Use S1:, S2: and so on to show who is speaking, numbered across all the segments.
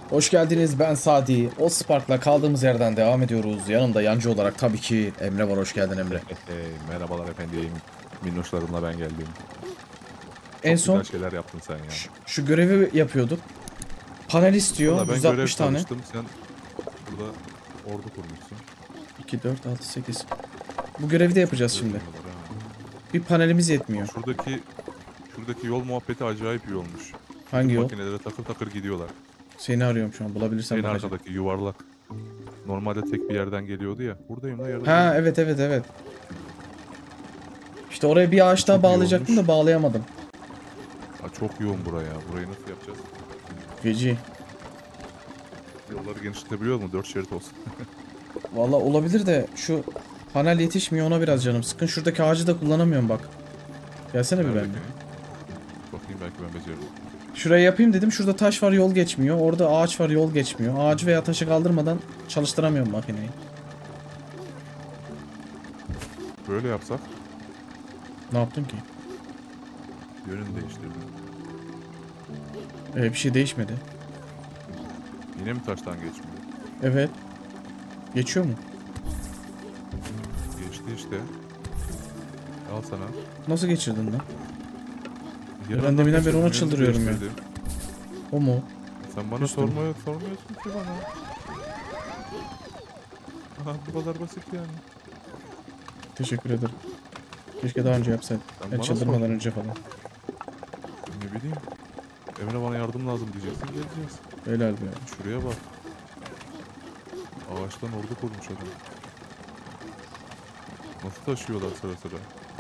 S1: Hoş geldiniz, ben Sadi. O Spark'la kaldığımız yerden devam ediyoruz. Yanımda yancı olarak tabii ki Emre var. Hoş geldin Emre.
S2: Merhabalar efendim. Minnoşlarımla ben geldim.
S1: En
S2: Çok güzel
S1: son
S2: şeyler yaptın sen ya.
S1: şu görevi yapıyorduk. Panel istiyor.
S2: Valla ben
S1: 160
S2: görev
S1: tane.
S2: çalıştım. Sen burada ordu kurmuşsun.
S1: 2, 4, 6, 8. Bu görevi de yapacağız şimdi.
S2: Görünmüyorlar ha.
S1: Bir panelimiz yetmiyor.
S2: Şuradaki yol muhabbeti acayip iyi olmuş.
S1: Hangi yol?
S2: Makinelere takır takır gidiyorlar.
S1: Seni arıyorum şu an. Bulabilirsem
S2: En
S1: bakacağım.
S2: arkadaki yuvarlak. Normalde tek bir yerden geliyordu ya. Buradayım da yardım.
S1: Ha, evet evet evet. İşte oraya bir ağaç daha
S2: Çok iyi
S1: bağlayacaktım da
S2: olmuş.
S1: bağlayamadım.
S2: Çok yoğun buraya. Burayı nasıl yapacağız?
S1: Feci.
S2: Yolları genişletebiliyor mu? 4 şerit olsun.
S1: Valla olabilir de şu panel yetişmiyor, ona biraz canım sıkın. Şuradaki ağacı da kullanamıyorum bak. Gelsene bir
S2: Nerede
S1: benimle.
S2: ki? Bakayım belki ben beceririm.
S1: Şuraya yapayım dedim. Şurada taş var, yol geçmiyor. Orada ağaç var, yol geçmiyor. Ağacı veya taşı kaldırmadan çalıştıramıyorum makineyi.
S2: Böyle yapsak
S1: Ne yaptım ki?
S2: yönünü değiştirdim.
S1: Bir şey değişmedi.
S2: Yine mi taştan geçmiyor?
S1: Evet. Geçiyor mu?
S2: Geçti işte. Al sana.
S1: Nasıl geçirdin lan?
S2: Yalandan
S1: Ben deminden beri
S2: geçirdim,
S1: ona
S2: yönünü
S1: çıldırıyorum ya.
S2: değiştirdim.
S1: O mu?
S2: Sen bana
S1: Üstüm.
S2: sormuyorsun ki bana. Aha, bu kadar basit yani.
S1: Teşekkür ederim. Keşke daha önce yapsaydım.
S2: Sen
S1: Ben
S2: bana
S1: çıldırmadan
S2: sor.
S1: önce falan.
S2: Ne bileyim. Emre bana yardım lazım diyeceksin, geleceğiz.
S1: Helal be.
S2: Şuraya bak. Ağaçtan ordu kurmuş adam. Nasıl taşıyorlar sıra sıra.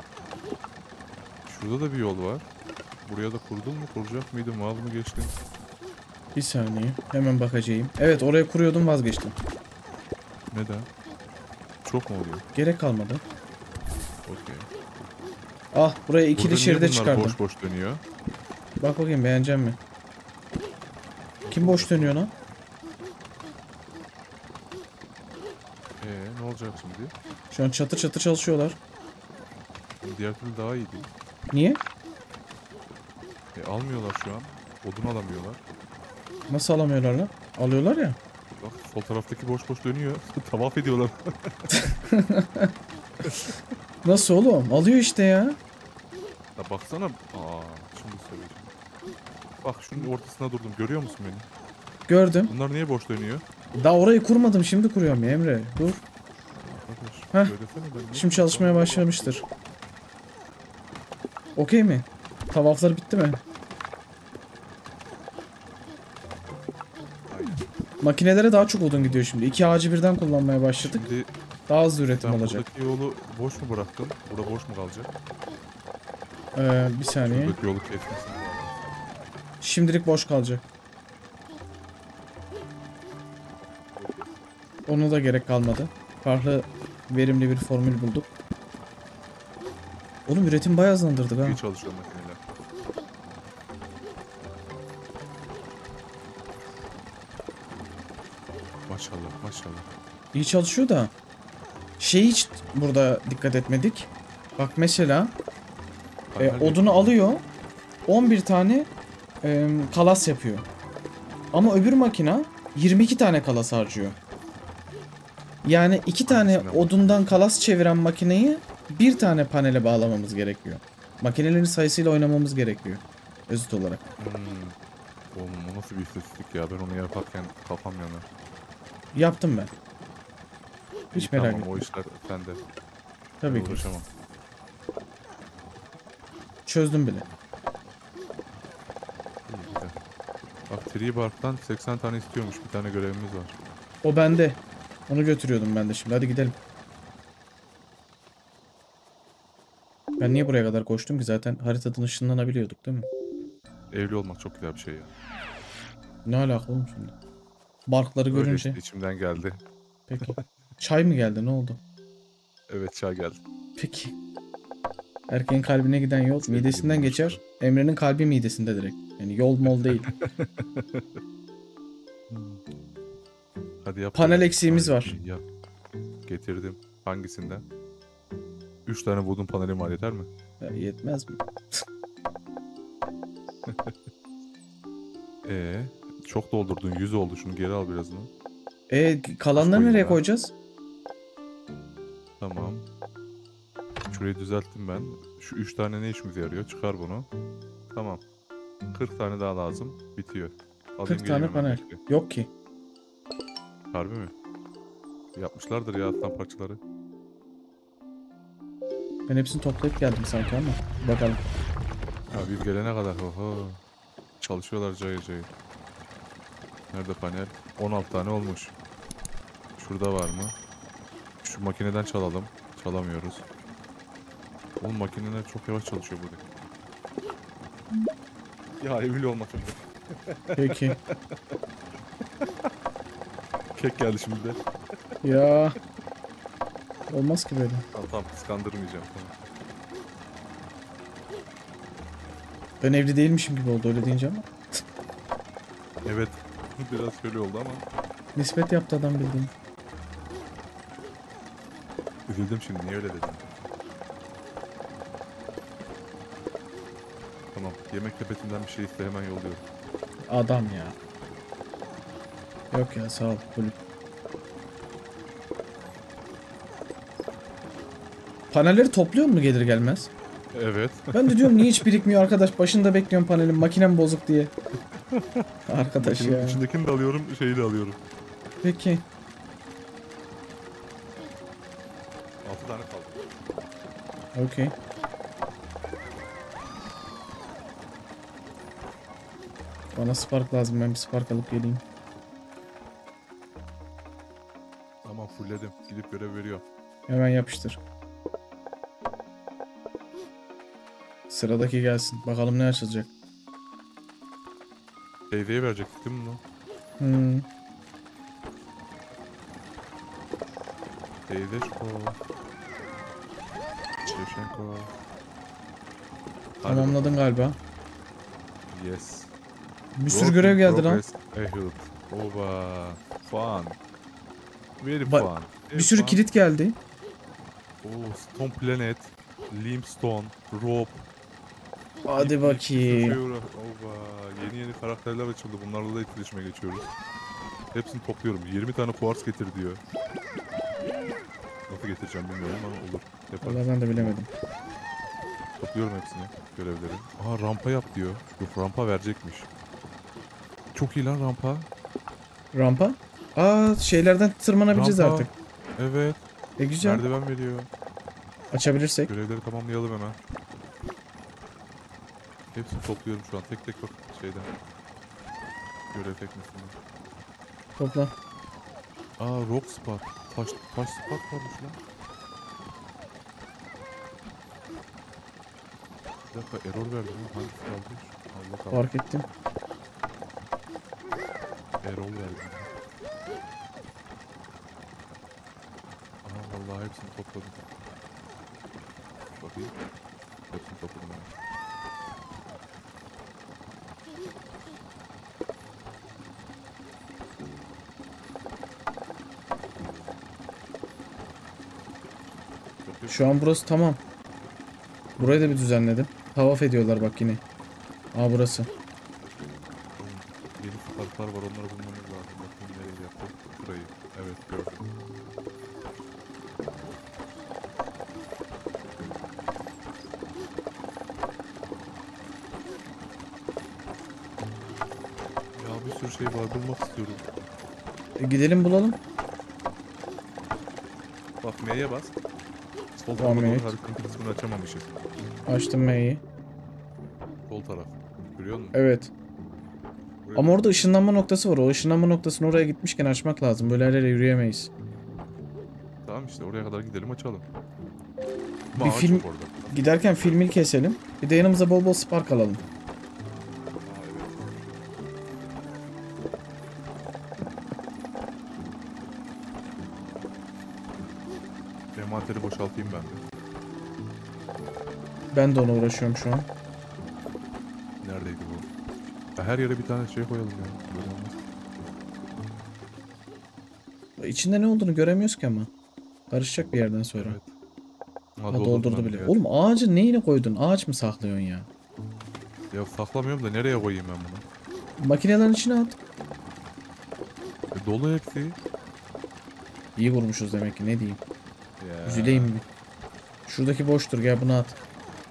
S2: Şurada da bir yol var. Buraya da kurdun mu? Kuracak mıydın? Mal mı geçtin?
S1: Bir saniye. Hemen bakacağım. Evet, oraya kuruyordum, vazgeçtim.
S2: Neden? Çok mu oluyor?
S1: Gerek kalmadı.
S2: Okey.
S1: Ah, buraya
S2: Burada
S1: ikili
S2: niye
S1: şeride
S2: bunlar
S1: çıkardım.
S2: boş boş dönüyor?
S1: Bak bakayım, beğenecek mi? Kim boş dönüyor lan?
S2: Ne olacak şimdi?
S1: Şu an çatır çatır çalışıyorlar.
S2: Diğer türlü daha iyiydi.
S1: Niye?
S2: Almıyorlar şu an. Odun alamıyorlar.
S1: Nasıl alamıyorlar lan? Alıyorlar ya.
S2: Bak sol taraftaki boş boş dönüyor. Tavaf ediyorlar.
S1: Nasıl oğlum? Alıyor işte ya.
S2: Ya baksana. Şimdi söyleyeceğim. Bak şunun ortasına durdum. Görüyor musun beni?
S1: Gördüm.
S2: Bunlar niye boş dönüyor?
S1: Daha orayı kurmadım. Şimdi kuruyorum ya Emre. Dur.
S2: Arkadaş,
S1: Heh,
S2: söylesene ben niye
S1: şimdi çalışmaya başlamıştır. Okey mi? Tavaflar bitti mi?
S2: Hayır.
S1: Makinelere daha çok odun gidiyor şimdi. İki ağacı birden kullanmaya başladık.
S2: Şimdi
S1: Daha hızlı üretim
S2: sen
S1: olacak.
S2: buradaki yolu boş mu bıraktın? Burada boş mu kalacak?
S1: Bir saniye.
S2: Buradaki yolu kesmişsin.
S1: Şimdilik boş kalacak. Ona da gerek kalmadı. Farklı verimli bir formül bulduk. Oğlum üretim bayağı hızlandırdık ha.
S2: İyi çalışıyor makineler. Maşallah maşallah.
S1: İyi çalışıyor da. Hiç burada dikkat etmedik. Bak mesela odunu alıyor. 11 tane kalas yapıyor. Ama öbür makina 22 tane kalas harcıyor. Yani 2 tane
S2: Hangisine bak?
S1: odundan kalas çeviren makineyi bir tane panele bağlamamız gerekiyor. Makinelerin sayısıyla oynamamız gerekiyor. Özet olarak.
S2: Oğlum o nasıl bir istatistik ya, ben onu yaparken kafam yanar.
S1: Yaptım ben. Hiç
S2: İyi,
S1: merak
S2: tamam,
S1: etme.
S2: o işler sende.
S1: Tabii
S2: Ben
S1: ki.
S2: uğraşamam.
S1: Çözdüm bile.
S2: İyi, güzel. Bak Tree Bark'tan 80 tane istiyormuş, bir tane görevimiz var.
S1: O bende. Onu götürüyordum ben de şimdi. Hadi gidelim. Ben niye buraya kadar koştum ki? Zaten haritadan ışınlanabiliyorduk değil mi?
S2: Evli olmak çok güzel bir şey ya.
S1: Ne alaka oğlum şimdi? Barkları
S2: Öyle
S1: görünce.
S2: işte, içimden geldi.
S1: Peki. Çay mı geldi? Ne oldu?
S2: Evet, çay geldi.
S1: Peki. Erkeğin kalbine giden yol
S2: Sevgili
S1: midesinden
S2: minnoşlar.
S1: geçer. Emre'nin kalbi midesinde direkt. Yani yol mol değil.
S2: Hadi yap.
S1: Panel
S2: böyle.
S1: eksiğimiz
S2: Hadi
S1: var.
S2: yap. Getirdim. Hangisinden? 3 tane buldum, panelim var, yeter mi?
S1: Ya yetmez mi?
S2: çok doldurdun. 100 oldu. Şunu geri al birazını.
S1: Kalanları
S2: koyayım
S1: nereye
S2: ya.
S1: koyacağız?
S2: Tamam. Şurayı düzelttim ben. Şu 3 tane ne işimize yarıyor? Çıkar bunu. Tamam. 40 tane daha lazım. Bitiyor. Alayım
S1: 40
S2: geleyim
S1: tane
S2: hemen
S1: panel.
S2: bekle.
S1: Yok ki.
S2: Harbi mi? Yapmışlardır ya atlan parçaları.
S1: Ben hepsini toplayıp geldim sanki ama. Bakalım.
S2: Ya biz gelene kadar oho. Çalışıyorlar cayır cayır. Nerede panel? 16 tane olmuş. Şurada var mı? Şu makineden çalalım. Çalamıyoruz. Oğlum makineler çok yavaş çalışıyor burada. Ya evli olmak çok.
S1: Peki.
S2: Kek geldi şimdi de.
S1: Ya. Olmaz ki böyle.
S2: Tamam kıskandırmayacağım. Tamam.
S1: Ben evli değilmişim gibi oldu öyle deyince ama.
S2: Evet. Biraz şöyle oldu ama.
S1: Nispet yaptı adam bildiğin.
S2: Üzüldüm şimdi. Niye öyle dedim? Tamam. Yemek sepetinden bir şey iste hemen yolluyorum.
S1: Adam ya. Yok ya sağ ol. Kulüp. Panelleri topluyor mu gelir gelmez?
S2: Evet.
S1: Ben de diyorum niye hiç birikmiyor arkadaş. Başında bekliyorum panelim. Makinem bozuk diye. Arkadaş
S2: Makinenin
S1: ya.
S2: içindekini de alıyorum, şeyi de alıyorum.
S1: Peki.
S2: 6 tane kaldı.
S1: Okey. Bana spark lazım. Ben bir spark alıp geleyim.
S2: Tamam fullledim. Gidip görev veriyor.
S1: Hemen yapıştır. Sıradaki gelsin. Bakalım ne açılacak.
S2: Teyzeye verecektik değil mi bunu?
S1: Hmm.
S2: Teyzeşko. Şevşenko.
S1: Tamamladın galiba.
S2: Yes.
S1: Bir sürü görev geldi lan.
S2: Ehud. Oba. Fun. Very
S1: Ba-
S2: fun.
S1: Bir sürü kilit geldi.
S2: Stone Planet. Limestone. Rope.
S1: Hadi bakayım.
S2: Oba. Yeni karakterler açıldı. Bunlarla da etkileşime geçiyoruz. Hepsini topluyorum. 20 tane kuars getir diyor. Nasıl getireceğim bilmiyorum ama olur. Yaparız.
S1: Vallahi ben de bilemedim.
S2: Topluyorum hepsini. Görevleri. Aha rampa yap diyor. Yok rampa verecekmiş. Çok iyi lan rampa.
S1: Rampa? Şeylerden tırmanabileceğiz
S2: Rampa.
S1: artık.
S2: Evet.
S1: Güzel.
S2: Merdiven veriyor.
S1: Açabilirsek.
S2: Görevleri tamamlayalım hemen. Hepsini topluyorum şu an. Tek tek bak şeyden. Görev teknesinden.
S1: Topla.
S2: Rock spot. Taş spot varmış lan. Bir dakika error verdi mi? Hangisi kaldı? Allah kaldı.
S1: Fark ettim.
S2: Error verdi. Vallahi hepsini topladım. Bakayım. Hepsini topladım ben.
S1: Şu an burası tamam. Burayı da bir düzenledim. Tavaf ediyorlar bak yine. Burası.
S2: Yeni sparklar var onları bulmamız lazım. Bakayım nereye yaptık. Burayı. Evet gördüm. Ya bir sürü şey var bulmak istiyorum.
S1: Gidelim bulalım.
S2: Bak M'ye bas. Sol
S1: Tamam,
S2: tarafa doğru
S1: evet.
S2: haritanın kısmını açamamışız.
S1: Açtım M'yi.
S2: Sol taraf. Görüyor musun?
S1: Evet.
S2: Buraya
S1: Ama orada ışınlanma noktası var. O ışınlanma noktasını oraya gitmişken açmak lazım. Böyle her yere yürüyemeyiz.
S2: Tamam işte oraya kadar gidelim açalım.
S1: Bir
S2: Ama ağaç
S1: film-
S2: yok orada.
S1: Giderken filmil keselim. Bir de yanımıza bol bol spark alalım.
S2: Evet. Envanteri boşaltayım ben de.
S1: Ben de ona uğraşıyorum şu an.
S2: Neredeydi bu? Ya her yere bir tane şey koyalım ya. Böyle olmaz.
S1: İçinde ne olduğunu göremiyoruz ki ama. Karışacak bir yerden sonra.
S2: Evet.
S1: Doldurdu
S2: ben,
S1: bile.
S2: evet.
S1: Oğlum ağacı neyine koydun? Ağaç mı saklıyorsun ya?
S2: Ya saklamıyorum da nereye koyayım ben bunu?
S1: Makinelerin içine at.
S2: Dolu hepsi.
S1: İyi vurmuşuz demek ki, ne diyeyim.
S2: Ya.
S1: Üzüleyim mi? Şuradaki boştur, gel bunu at.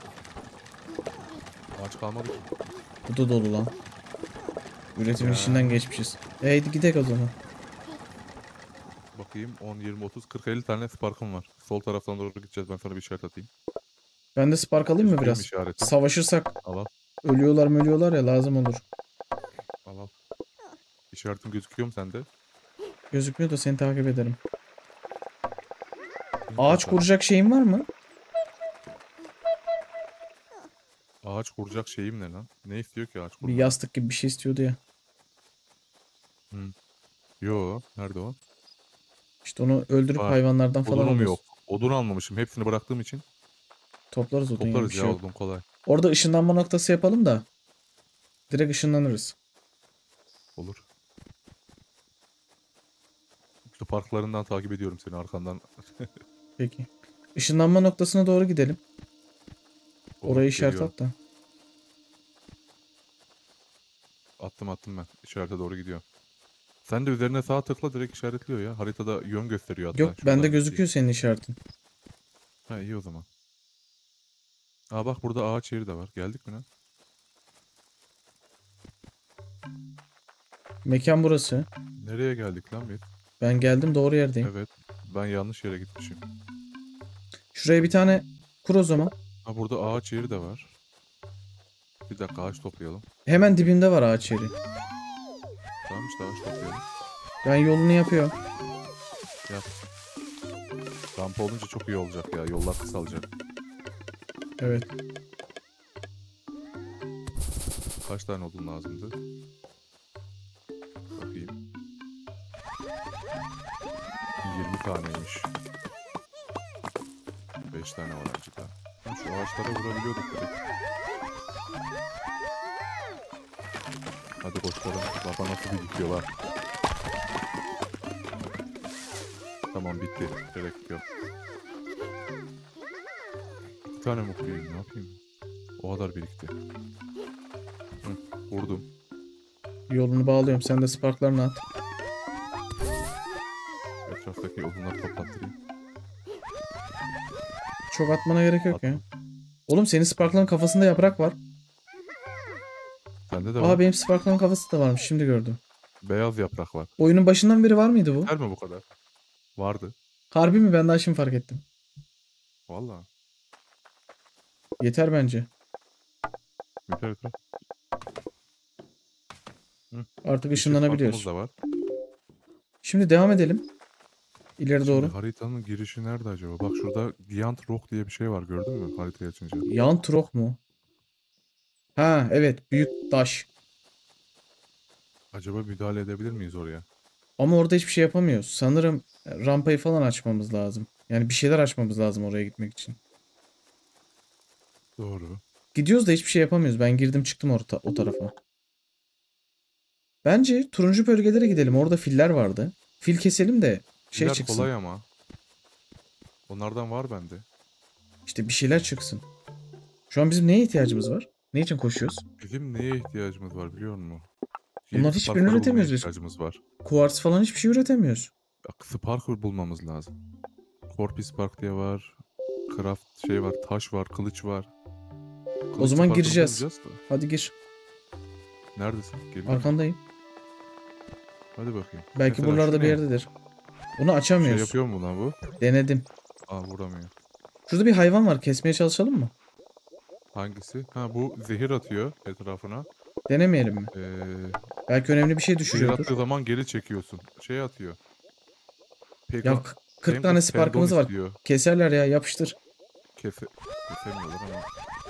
S2: Ağaç kalmadı ki.
S1: Bu da dolu lan. Üretimin
S2: Ya.
S1: içinden geçmişiz. Hadi gidelim o zaman.
S2: Bakayım 10, 20, 30, 40, 50 tane sparkım var. Sol taraftan doğru gideceğiz. Ben sana bir işaret atayım.
S1: Ben de spark alayım mı
S2: Gözüküyor mu
S1: biraz?
S2: işareti?
S1: Savaşırsak
S2: Al al.
S1: ölüyorlar ya, lazım olur.
S2: Al al. İşaretim gözüküyor mu sende?
S1: Gözükmüyor da seni takip ederim.
S2: İn
S1: Ağaç
S2: bakalım.
S1: kuracak şeyin var mı?
S2: Ağaç kuracak şeyim ne lan? Ne istiyor ki ağaç
S1: Bir
S2: kurmak?
S1: yastık gibi bir şey istiyordu ya.
S2: Yo. Nerede o?
S1: İşte onu öldürüp
S2: Var.
S1: hayvanlardan falan
S2: Odunum
S1: alıyoruz.
S2: yok. Odun almamışım. Hepsini bıraktığım için.
S1: Toplarız odun, yani bir
S2: Toplarız
S1: şey
S2: ya
S1: yok.
S2: odun kolay.
S1: Orada ışınlanma noktası yapalım da. Direkt ışınlanırız.
S2: Olur. İşte parklarından takip ediyorum seni arkandan.
S1: Peki. Işınlanma noktasına doğru gidelim.
S2: Olur,
S1: Orayı işaret
S2: geliyorum.
S1: at da.
S2: Attım ben. İşarete doğru gidiyor. Sen de üzerine sağ tıkla direkt işaretliyor ya. Haritada yön gösteriyor hatta.
S1: Yok,
S2: Şuradan
S1: bende
S2: bir
S1: gözüküyor senin işaretin.
S2: Ha iyi o zaman. Aa bak burada ağaç yeri de var. Geldik mi lan?
S1: Mekan burası.
S2: Nereye geldik lan biz?
S1: Ben geldim, doğru yerdeyim.
S2: Evet. Ben yanlış yere gitmişim.
S1: Şuraya bir tane kur o zaman.
S2: Ha burada ağaç yeri de var. Bir dakika ağaç toplayalım.
S1: Hemen dibimde var ağaç yeri.
S2: Tamam işte ağaç toplayalım.
S1: Ben yolunu yapıyorum.
S2: Yap. Rampa olunca çok iyi olacak ya. Yollar kısalacak.
S1: Evet.
S2: Kaç tane odun lazımdı? Bakayım. 20 taneymiş. 5 tane var acıda. Ha, şu ağaçlara vurabiliyorduk direkt. Hadi koşalım. Baba nasıl bir dikiyor bak. Tamam bitti. Gerek yok. 2 tane mi koyayım? Ne yapayım? O kadar birikti. Hı, vurdum.
S1: Yolunu bağlıyorum. Sen de sparklarını at.
S2: Etraftaki odunları toplattırayım.
S1: Çok atmana gerek yok ya. Oğlum, senin sparkların kafasında yaprak var.
S2: Sende de
S1: Aa,
S2: var.
S1: benim sparkların kafası da varmış. Şimdi gördüm.
S2: Beyaz yaprak var.
S1: Oyunun başından beri var mıydı bu?
S2: Yeter mi bu kadar? Vardı.
S1: Harbi mi? Ben daha şimdi fark ettim.
S2: Vallahi.
S1: Yeter bence.
S2: Yeter yeter.
S1: Artık
S2: Yeşil
S1: ışınlanabiliyoruz.
S2: parkımız da var.
S1: Şimdi devam edelim. İleri
S2: Şimdi
S1: doğru.
S2: haritanın girişi nerede acaba? Bak şurada Giant Rock diye bir şey var gördün mü haritayı açınca?
S1: Yan trok mu? Ha evet, büyük taş.
S2: Acaba müdahale edebilir miyiz oraya?
S1: Ama orada hiçbir şey yapamıyoruz. Sanırım rampayı falan açmamız lazım. Yani bir şeyler açmamız lazım oraya gitmek için.
S2: Doğru.
S1: Gidiyoruz da hiçbir şey yapamıyoruz. Ben girdim çıktım o tarafa. Bence turuncu bölgelere gidelim. Orada filler vardı. Fil keselim de şey
S2: Filler
S1: çıksın.
S2: kolay ama. Onlardan var bende.
S1: İşte bir şeyler çıksın. Şu an bizim neye ihtiyacımız var? Ne için koşuyoruz?
S2: Bizim neye ihtiyacımız var biliyor musun?
S1: Bunlar
S2: Yeni
S1: hiçbirini
S2: Spark'ları bulmaya
S1: üretemiyoruz biz.
S2: ihtiyacımız var.
S1: Kuartz falan hiçbir şey üretemiyoruz.
S2: Bak, Spark bulmamız lazım. Corpi Spark diye var. Craft şey var, taş var, kılıç var.
S1: O zaman
S2: Spark'ını
S1: gireceğiz.
S2: bulacağız da.
S1: Hadi gir.
S2: Neredesin? Geliyorum.
S1: Arkandayım.
S2: Hadi bakayım.
S1: Belki
S2: Mesela
S1: buralarda
S2: şu
S1: bir
S2: ne?
S1: yerdedir. Bunu
S2: Şey
S1: açamıyoruz.
S2: yapıyor mu lan bu?
S1: Denedim.
S2: Aa vuramıyor.
S1: Şurada bir hayvan var. Kesmeye çalışalım mı?
S2: Hangisi? Ha bu zehir atıyor etrafına.
S1: Denemeyelim mi? Belki önemli bir şey
S2: Zehir
S1: düşürüyordur.
S2: attığı zaman geri çekiyorsun. Şey atıyor. Peki,
S1: Ya 40 tane sparkımız var.
S2: Istiyor.
S1: Keserler ya, yapıştır.
S2: Kesemiyorlar ama.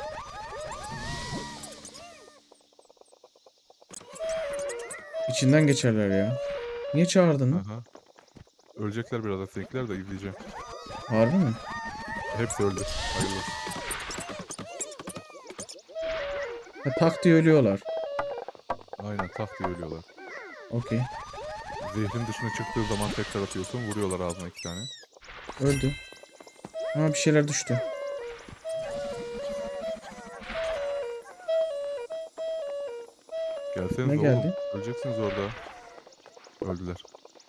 S1: İçinden geçerler ya. Niye çağırdın lan?
S2: Aha. Ölecekler birazdan seninkiler de izleyeceğim.
S1: Harbi mi?
S2: Hepsi öldü. Hayırlı olsun.
S1: Ha, tak diye ölüyorlar.
S2: Aynen tak diye ölüyorlar.
S1: Okey.
S2: Zehrin dışına çıktığı zaman tekrar atıyorsun. Vuruyorlar ağzına 2 tane.
S1: Öldü. Ha, bir şeyler düştü.
S2: Gelseniz
S1: Ne
S2: oğlum.
S1: geldi?
S2: Öleceksiniz orada. Öldüler.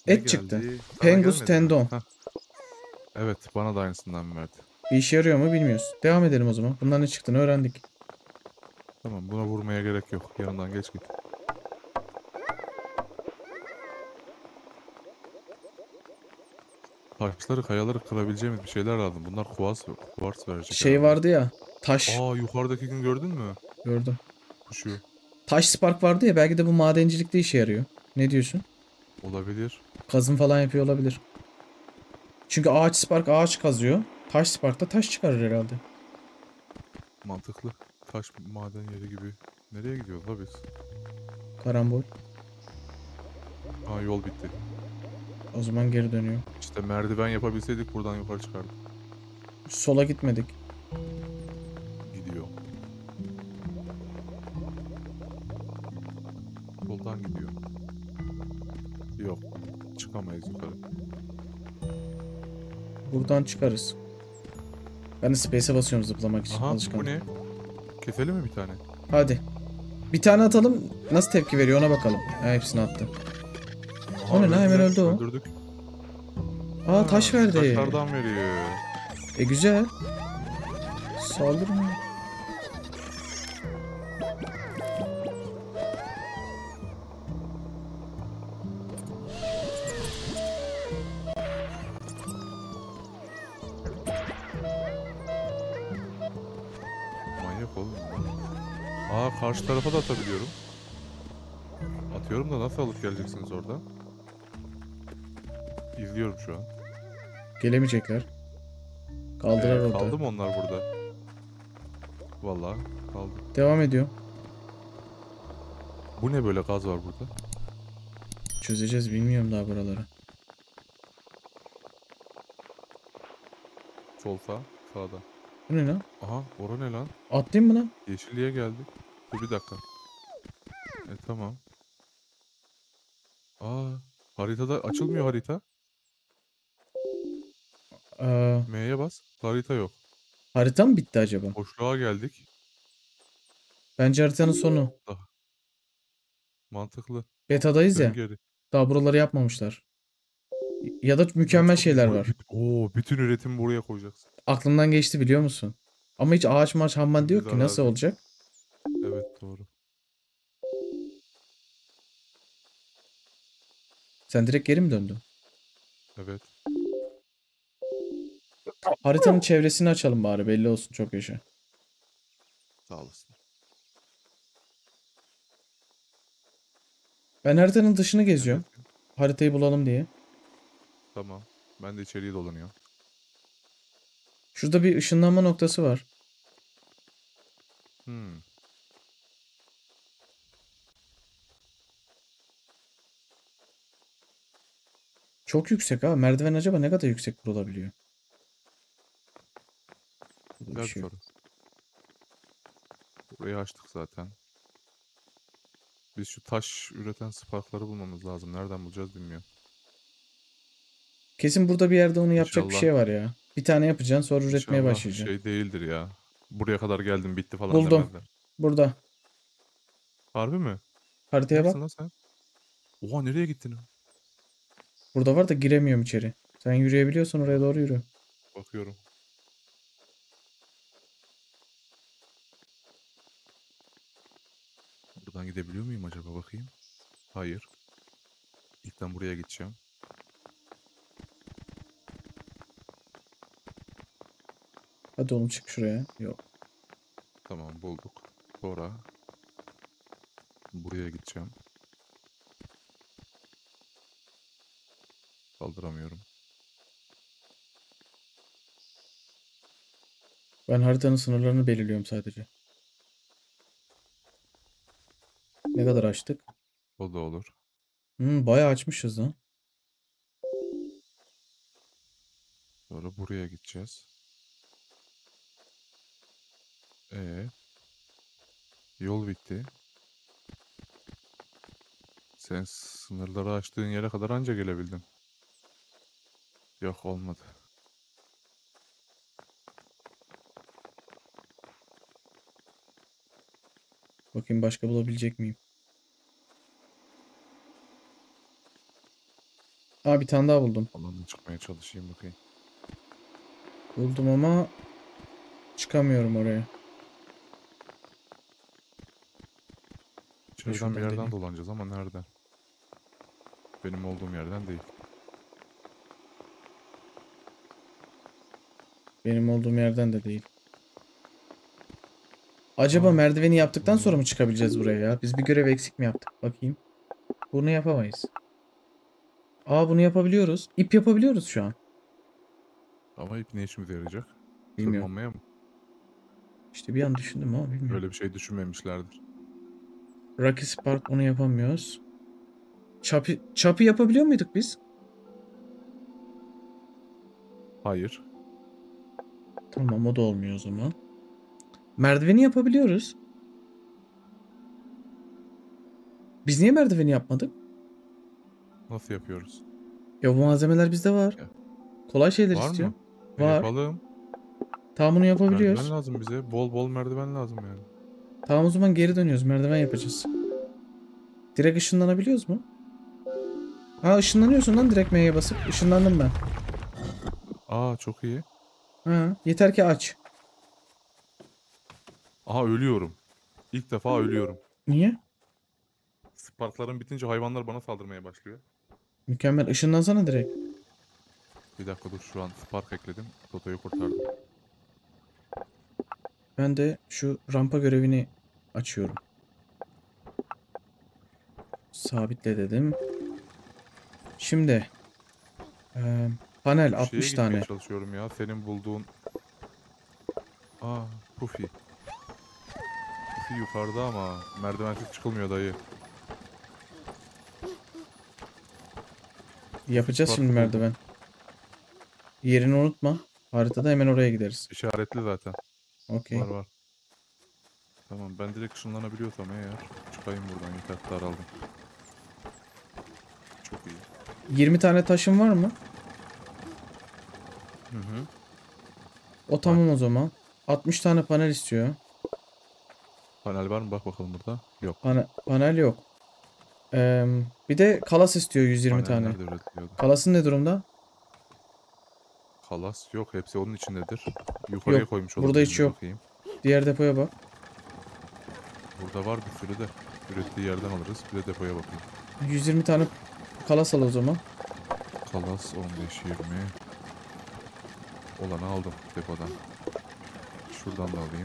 S2: Ne
S1: Et çıktı.
S2: geldi? Sana
S1: Pengus
S2: gelmedi mi?
S1: tendon.
S2: Hah, evet bana da aynısından verdi.
S1: Bir işe yarıyor mu bilmiyoruz. Devam edelim o zaman. Bundan ne çıktığını öğrendik.
S2: Tamam buna vurmaya gerek yok. Yanından geç git. Taşları kayaları kırabileceğimiz bir şeyler lazım. Bunlar kuvars verecek
S1: Şey
S2: herhalde.
S1: vardı ya. Taş.
S2: Aa yukarıdaki gün gördün mü?
S1: Gördüm.
S2: Kuşu.
S1: Taş spark vardı ya, belki de bu madencilikte işe yarıyor. Ne diyorsun?
S2: Olabilir.
S1: Kazım falan yapıyor olabilir. Çünkü ağaç spark ağaç kazıyor. Taş spark da taş çıkarır herhalde.
S2: Mantıklı. Taş maden yeri gibi. Nereye gidiyoruz la biz?
S1: Karambol.
S2: Aa yol bitti.
S1: O zaman geri dönüyor.
S2: İşte merdiven yapabilseydik buradan yukarı çıkardık.
S1: Sola gitmedik.
S2: Gidiyor. Soldan gidiyor. Yok. Çıkamayız yukarı.
S1: Buradan çıkarız. Ben de space'e basıyorum zıplamak için.
S2: Aha
S1: Alışkanlık.
S2: bu ne? Keselim mi bir tane?
S1: Hadi. Bir tane atalım. Nasıl tepki veriyor ona bakalım. Ha, hepsini attı. O ne lan, hemen öldü o.
S2: Öldürdük.
S1: Aa, taş verdi.
S2: Taşlardan veriyor.
S1: Güzel. Saldırın.
S2: Manyak oğlum. Aa karşı tarafa da atabiliyorum. Atıyorum da nasıl alıp geleceksiniz oradan? İzliyorum şu an.
S1: Gelemeyecekler. Kaldılar orada.
S2: Kaldı mı onlar burada? Vallahi kaldı.
S1: Devam ediyor.
S2: Bu ne böyle gaz var burada?
S1: Çözeceğiz, bilmiyorum daha buraları.
S2: Sol sağ, sağda.
S1: Bu ne lan?
S2: Aha, ora ne lan?
S1: Atlayayım mı lan?
S2: Yeşilliğe geldik. Dur bir dakika. Tamam. Aa, haritada açılmıyor harita.
S1: Aa,
S2: M'ye bas. Harita yok.
S1: harita mı bitti acaba?
S2: Boşluğa geldik.
S1: Bence haritanın sonu.
S2: Daha mantıklı.
S1: Beta'dayız
S2: Dön
S1: ya.
S2: geri.
S1: Daha buraları yapmamışlar. Ya da
S2: Ya
S1: mükemmel
S2: çok iyi.
S1: şeyler var.
S2: Bütün üretimi buraya koyacaksın.
S1: Aklımdan geçti, biliyor musun? Ama hiç ağaç maç ham madde
S2: Dümdüz
S1: yok ki, nasıl
S2: arazi.
S1: olacak?
S2: Evet doğru.
S1: Sen direkt geri mi döndün?
S2: Evet.
S1: Haritanın çevresini açalım bari, belli olsun, çok yaşa.
S2: Sağ olasın.
S1: Ben haritanın dışını geziyorum.
S2: Neredesin?
S1: Haritayı bulalım diye.
S2: Tamam. Ben de içeriye dolanıyorum.
S1: Şurada bir ışınlanma noktası var.
S2: Hmm.
S1: Çok yüksek ha. Merdiven acaba ne kadar yüksek kurulabiliyor? Burada bir
S2: Güzel bir
S1: şey yok.
S2: soru. Burayı açtık zaten. Biz şu taş üreten sparkları bulmamız lazım. Nereden bulacağız bilmiyorum.
S1: Kesin burada bir yerde onu yapacak bir
S2: İnşallah.
S1: şey var ya. Bir tane yapacaksın, sonra üretmeye
S2: İnşallah
S1: başlayacaksın.
S2: şey değildir ya. Buraya kadar geldim bitti falan
S1: Buldum.
S2: demezler.
S1: Burada.
S2: Harbi mi?
S1: Haritaya bak.
S2: Neresin lan sen? Oha nereye gittin?
S1: Burada var da giremiyorum içeri. Sen yürüyebiliyorsan oraya doğru yürü.
S2: Bakıyorum. Buradan gidebiliyor muyum acaba bakayım? Hayır. İlkten buraya gideceğim.
S1: Hadi oğlum, çık şuraya. Yok.
S2: Tamam bulduk. Sonra buraya gideceğim. Kaldıramıyorum.
S1: Ben haritanın sınırlarını belirliyorum sadece. Ne kadar açtık?
S2: O da olur.
S1: Bayağı açmışız lan.
S2: Sonra buraya gideceğiz. Yol bitti. Sen sınırları aştığın yere kadar anca gelebildin. Yok olmadı.
S1: Bakayım başka bulabilecek miyim? Aa, bir tane daha buldum.
S2: Ondan da çıkmaya çalışayım bakayım.
S1: Buldum ama çıkamıyorum oraya.
S2: İçeriden bir
S1: Şuradan
S2: yerden
S1: deneyeyim.
S2: dolanacağız ama nereden? Benim olduğum yerden değil.
S1: Benim olduğum yerden de değil. Acaba
S2: Aa,
S1: merdiveni yaptıktan sonra
S2: hmm.
S1: mı çıkabileceğiz buraya ya? Biz bir görev eksik mi yaptık? Bakayım. Bunu yapamayız. Aa, bunu yapabiliyoruz. İp yapabiliyoruz şu an.
S2: Ama ip ne işimize yarayacak?
S1: Bilmiyorum.
S2: Tırmanmaya mı?
S1: İşte bir an düşündüm ama bilmiyorum.
S2: Öyle bir şey düşünmemişlerdir.
S1: Rocky Spark, onu yapamıyoruz. Çapı yapabiliyor muyduk biz?
S2: Hayır.
S1: Tamam, o da olmuyor o zaman. Merdiveni yapabiliyoruz. Biz niye merdiveni yapmadık?
S2: Nasıl yapıyoruz?
S1: Ya, bu malzemeler bizde var.
S2: Ya,
S1: Kolay şeyler
S2: var
S1: istiyor.
S2: mı?
S1: Var.
S2: Yapalım.
S1: Tamam, bunu
S2: Merdiven
S1: yapabiliyoruz.
S2: lazım bize. Bol bol merdiven lazım yani.
S1: Tamam, o zaman geri dönüyoruz. Merdiven yapacağız. Direkt ışınlanabiliyoruz mu? Ha, ışınlanıyorsun lan, direkt M'ye basıp. Işınlandım ben.
S2: Aa, çok iyi.
S1: Ha, yeter ki aç.
S2: Aha, ölüyorum. İlk defa ölüyorum.
S1: Niye?
S2: Sparkların bitince hayvanlar bana saldırmaya başlıyor.
S1: Mükemmel. Işınlansana direkt.
S2: Bir dakika dur, şu an spark ekledim. Toto'yu kurtardım.
S1: Ben de şu rampa görevini açıyorum. Sabitle dedim. Şimdi panel
S2: Şeye
S1: 60
S2: gitmeye
S1: tane.
S2: çalışıyorum ya. Senin bulduğun... Aa, Puffy. Puffy yukarıda ama merdivensiz çıkılmıyor dayı.
S1: Yapacağız şimdi
S2: Spark'ı buldum.
S1: merdiven. Yerini unutma. Haritada hemen oraya gideriz.
S2: İşaretli zaten.
S1: Okey.
S2: Var var. Tamam, ben direkt ışınlanabiliyorsam eğer çıkayım buradan, yeter, daraldım. Çok iyi.
S1: 20 tane taşın var mı?
S2: Hı hı.
S1: O
S2: Var.
S1: tamam o zaman. 60 tane panel istiyor.
S2: Panel var mı? Bak bakalım burada. Yok.
S1: Panel yok. Bir de kalas istiyor 120
S2: Panel
S1: tane.
S2: nerede üretiliyordu?
S1: Kalasın ne durumda?
S2: Kalas yok. Hepsi onun içindedir. Yukarıya
S1: Yok.
S2: koymuş
S1: Burada
S2: olabilirim,
S1: hiç
S2: bir
S1: yok.
S2: bakayım.
S1: Diğer depoya bak.
S2: Burada var bir sürü de. Ürettiği yerden alırız. Bir de depoya bakayım.
S1: 120 tane kalas al o zaman.
S2: Kalas 15-20. Olanı aldım depodan. Şuradan da alayım.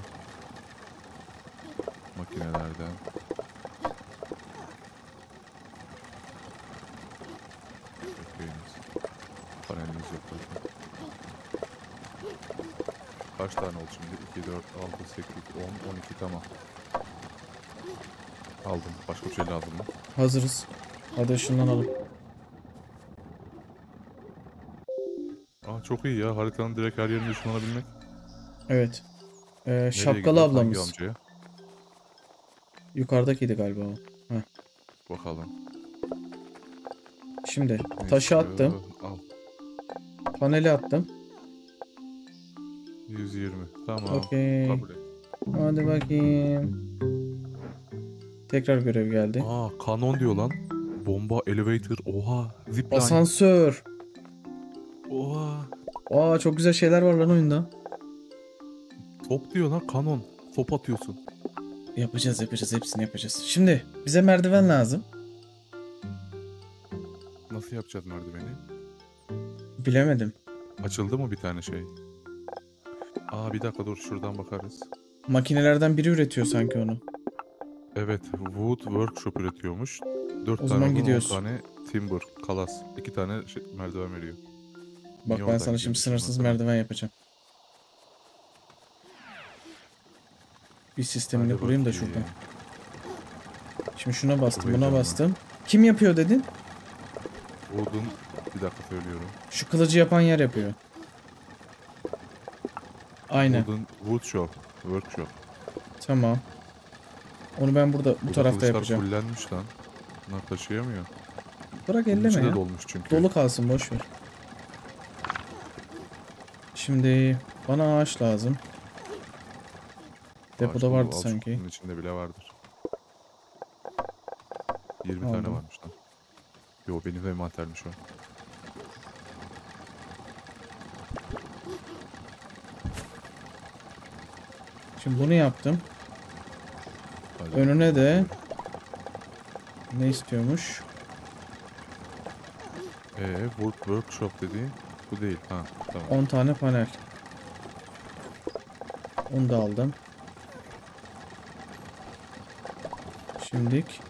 S2: Makinelerden. Bekleyiniz. Panelimiz yok zaten. Kaç tane oldu şimdi? 2, 4, 6, 8, 10, 12, tamam. Aldım. Başka bir şey lazım mı?
S1: Hazırız. Hadi ışınlanalım.
S2: Aa, çok iyi ya. Haritanın direkt her yerine ışınlanabilmek.
S1: Evet.
S2: Nereye
S1: Şapkalı
S2: gidiyoruz? Hangi
S1: ablamız.
S2: amcaya?
S1: Yukarıdakiydi galiba o. Heh.
S2: Bakalım.
S1: Şimdi
S2: Ne
S1: taşı
S2: istiyor?
S1: attım.
S2: Al.
S1: Paneli attım.
S2: 120. Tamam.
S1: Okey.
S2: Kabul et.
S1: Hadi bakayım. Tekrar görev geldi.
S2: Aa, kanon diyor lan. Bomba, elevator. Oha. Zipline.
S1: Asansör.
S2: Oha.
S1: Aa, çok güzel şeyler var lan oyunda.
S2: Top diyor lan, kanon. Top atıyorsun.
S1: Yapacağız hepsini yapacağız. Şimdi bize merdiven lazım.
S2: Nasıl yapacağız merdiveni?
S1: Bilemedim.
S2: Açıldı mı bir tane şey? Aa, bir dakika dur, şuradan bakarız.
S1: Makinelerden biri üretiyor sanki onu.
S2: Evet, Wood Workshop üretiyormuş. 4
S1: O
S2: tane
S1: zaman
S2: odun, 10
S1: gidiyoruz.
S2: tane timber, kalas. 2 tane merdiven veriyor.
S1: Bak,
S2: Niye
S1: ben
S2: oradan
S1: sana şimdi
S2: gidiyormuşuz
S1: sınırsız
S2: mesela?
S1: merdiven yapacağım. Bir sistemini
S2: Hadi
S1: kurayım da
S2: bakayım.
S1: şuradan. Şimdi şuna bastım,
S2: Çok
S1: buna
S2: heyecanlı.
S1: bastım. Kim yapıyor dedin?
S2: Odun, bir dakika söylüyorum.
S1: Şu kılıcı yapan yer yapıyor. Aynen.
S2: Wooden Woodshop, Workshop.
S1: Tamam. Onu ben burada bu
S2: Burada
S1: tarafta
S2: kılıçlar
S1: yapacağım.
S2: fullenmiş lan. Bunlar taşıyamıyor.
S1: Bırak,
S2: Bunun
S1: elleme
S2: içi de
S1: ya.
S2: dolmuş çünkü.
S1: Dolu kalsın, boş ver. Şimdi bana ağaç lazım. Depoda
S2: Ağaç
S1: vardı
S2: dolu, al,
S1: sanki.
S2: bunun içinde bile vardır. 20
S1: Aldım.
S2: tane varmış lan. Yo, benim envantermiş o.
S1: Şimdi bunu yaptım.
S2: Hadi.
S1: Önüne de ne istiyormuş?
S2: Workshop dediğin bu değil. Ha tamam.
S1: 10 tane panel. Onu da aldım. Şimdilik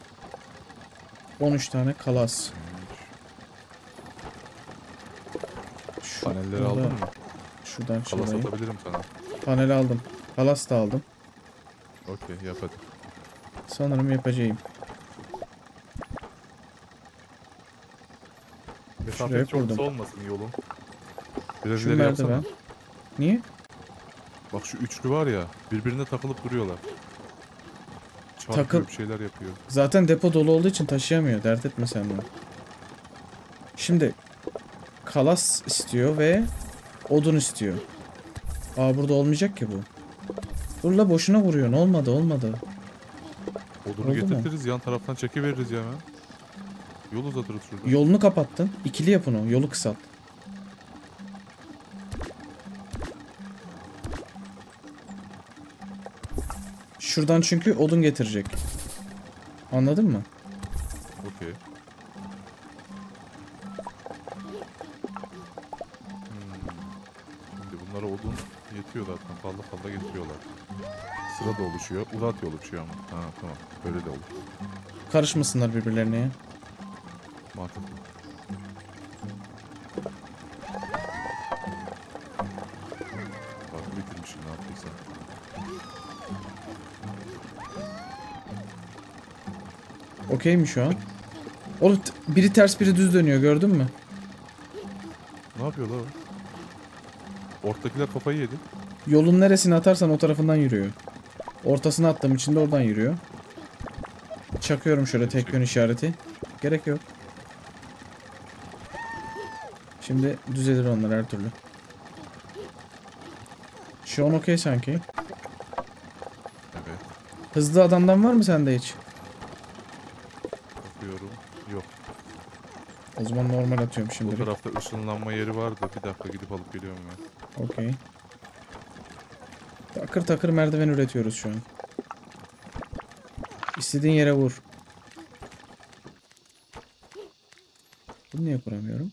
S1: 13 tane kalas.
S2: Panelleri
S1: Şurada-
S2: aldın mı?
S1: Şuradan
S2: Kalas
S1: şurayı.
S2: atabilirim sana.
S1: Panel aldım. Kalas da aldım.
S2: Okey yap hadi.
S1: Sanırım yapacağım.
S2: Mesafe çok
S1: kurdum.
S2: kısa olmasın yolun. Biraz
S1: Şu
S2: ileri yapsana.
S1: merdiven. Niye?
S2: Bak şu üçlü var ya birbirine takılıp duruyorlar. Çarpıyor
S1: Takıl-
S2: bir şeyler yapıyor.
S1: Zaten depo dolu olduğu için taşıyamıyor. Dert etme sen bunu. Şimdi kalas istiyor ve odun istiyor. Aa burada olmayacak ki bu. Dur la boşuna vuruyorsun. Olmadı.
S2: Odunu
S1: Oldu mu?
S2: getirtiriz yan taraftan çekiveririz ya hemen. Yol uzatırız şuradan.
S1: Yolunu kapattın. İkili yap onu. Yolu kısalt. Şuradan çünkü odun getirecek. Anladın mı?
S2: Okey. Şimdi bunlara odun yetiyor zaten. Fazla getiriyorlar. Sıra da oluşuyor. Uzat yol oluşuyor ama. Ha tamam. Böyle de olur.
S1: Karışmasınlar birbirlerine ya.
S2: Mantıklı. Bak bitirmişim ne yaptıysan.
S1: Okey mi şu an? Oğlum biri ters biri düz dönüyor gördün mü?
S2: Ne yapıyor la o? Ortakiler kafayı yedi.
S1: Yolun neresine atarsan o tarafından yürüyor. Ortasına attığım için de oradan yürüyor. Çakıyorum şöyle tek yön işareti. Gerek yok. Şimdi düzelir onlar her türlü. Şu an okey sanki.
S2: Evet.
S1: Hızlı adamdan var mı sende hiç?
S2: Bakıyorum. Yok.
S1: O zaman normal atıyorum
S2: Bu
S1: şimdi.
S2: tarafta ışınlanma yeri vardı. Bir dakika gidip alıp geliyorum ben.
S1: Okey. Takır takır merdiven üretiyoruz şu an. İstediğin yere vur. Bunu niye kuramıyorum?